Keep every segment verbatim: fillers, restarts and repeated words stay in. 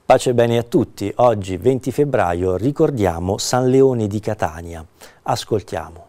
Pace e bene a tutti, oggi venti febbraio ricordiamo San Leone di Catania. Ascoltiamo.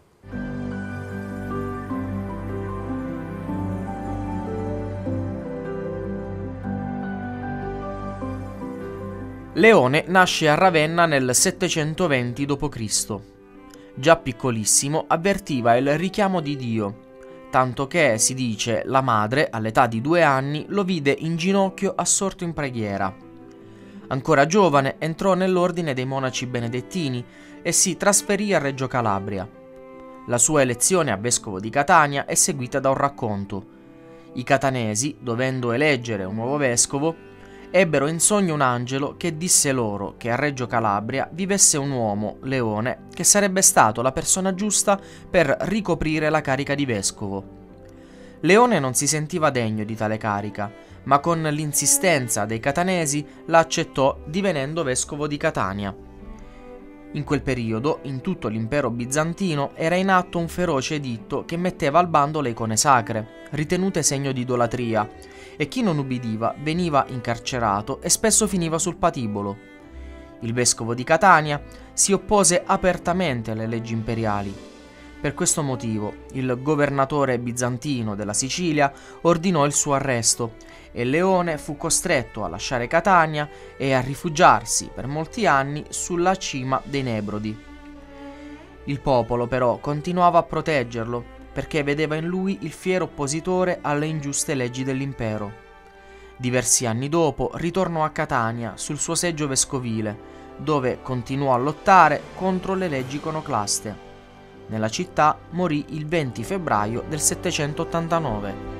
Leone nasce a Ravenna nel settecentoventi dopo Cristo Già piccolissimo avvertiva il richiamo di Dio, tanto che, si dice, la madre, all'età di due anni, lo vide in ginocchio assorto in preghiera. Ancora giovane entrò nell'ordine dei monaci benedettini e si trasferì a Reggio Calabria. La sua elezione a vescovo di Catania è seguita da un racconto. I catanesi, dovendo eleggere un nuovo vescovo, ebbero in sogno un angelo che disse loro che a Reggio Calabria vivesse un uomo, Leone, che sarebbe stato la persona giusta per ricoprire la carica di vescovo. Leone non si sentiva degno di tale carica, ma con l'insistenza dei catanesi la accettò divenendo vescovo di Catania. In quel periodo, in tutto l'impero bizantino, era in atto un feroce editto che metteva al bando le icone sacre, ritenute segno di idolatria, e chi non ubbidiva veniva incarcerato e spesso finiva sul patibolo. Il vescovo di Catania si oppose apertamente alle leggi imperiali. Per questo motivo, il governatore bizantino della Sicilia ordinò il suo arresto e Leone fu costretto a lasciare Catania e a rifugiarsi per molti anni sulla cima dei Nebrodi. Il popolo però continuava a proteggerlo perché vedeva in lui il fiero oppositore alle ingiuste leggi dell'impero. Diversi anni dopo ritornò a Catania sul suo seggio vescovile, dove continuò a lottare contro le leggi iconoclaste. Nella città morì il venti febbraio del settecentottantanove.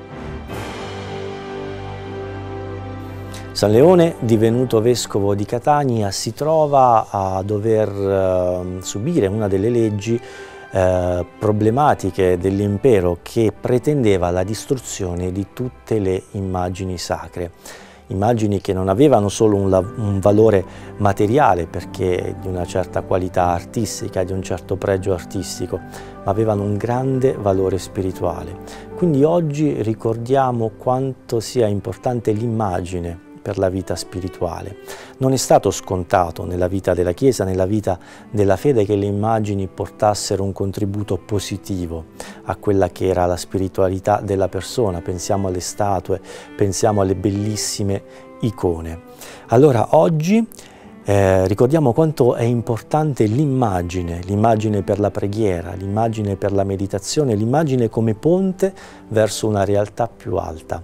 San Leone, divenuto vescovo di Catania, si trova a dover eh, subire una delle leggi eh, problematiche dell'impero che pretendeva la distruzione di tutte le immagini sacre. Immagini che non avevano solo un, un valore materiale, perché di una certa qualità artistica, di un certo pregio artistico, ma avevano un grande valore spirituale. Quindi oggi ricordiamo quanto sia importante l'immagine per la vita spirituale. Non è stato scontato nella vita della Chiesa, nella vita della fede, che le immagini portassero un contributo positivo a quella che era la spiritualità della persona. Pensiamo alle statue, pensiamo alle bellissime icone. Allora oggi eh, ricordiamo quanto è importante l'immagine, l'immagine per la preghiera, l'immagine per la meditazione, l'immagine come ponte verso una realtà più alta.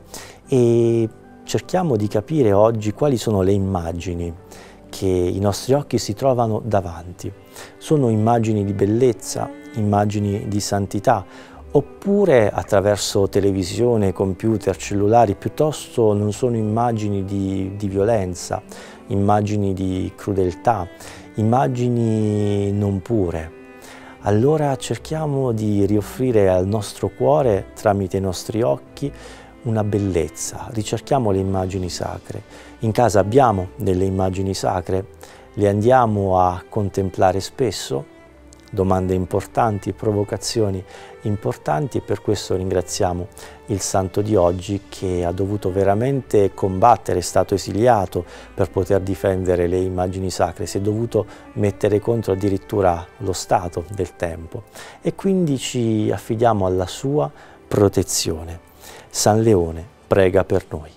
E cerchiamo di capire oggi quali sono le immagini che i nostri occhi si trovano davanti. Sono immagini di bellezza, immagini di santità, oppure attraverso televisione, computer, cellulari, piuttosto non sono immagini di, di violenza, immagini di crudeltà, immagini non pure. Allora cerchiamo di rioffrire al nostro cuore, tramite i nostri occhi, una bellezza. Ricerchiamo le immagini sacre. In casa abbiamo delle immagini sacre, le andiamo a contemplare spesso. Domande importanti, provocazioni importanti, e per questo ringraziamo il santo di oggi, che ha dovuto veramente combattere, è stato esiliato per poter difendere le immagini sacre, si è dovuto mettere contro addirittura lo stato del tempo, e quindi ci affidiamo alla sua protezione. San Leone prega per noi.